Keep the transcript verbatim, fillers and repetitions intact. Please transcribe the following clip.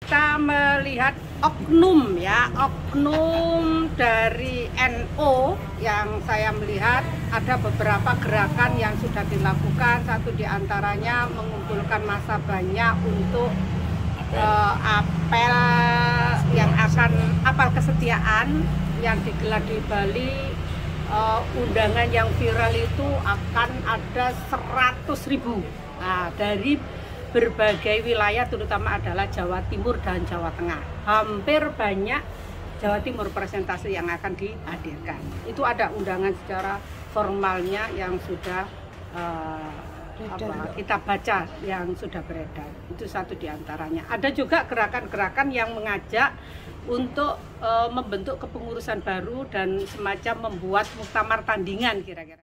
Kita melihat oknum ya, oknum dari N O yang saya melihat ada beberapa gerakan yang sudah dilakukan. Satu diantaranya mengumpulkan massa banyak untuk uh, apel yang akan apel kesetiaan yang digelar di Bali. Uh, undangan yang viral itu akan ada seratus ribu nah, dari berbagai wilayah, terutama adalah Jawa Timur dan Jawa Tengah. Hampir banyak Jawa Timur presentasi yang akan dihadirkan. Itu ada undangan secara formalnya yang sudah uh, apa, kita baca yang sudah beredar. Itu satu diantaranya. Ada juga gerakan-gerakan yang mengajak untuk uh, membentuk kepengurusan baru dan semacam membuat muktamar tandingan kira-kira.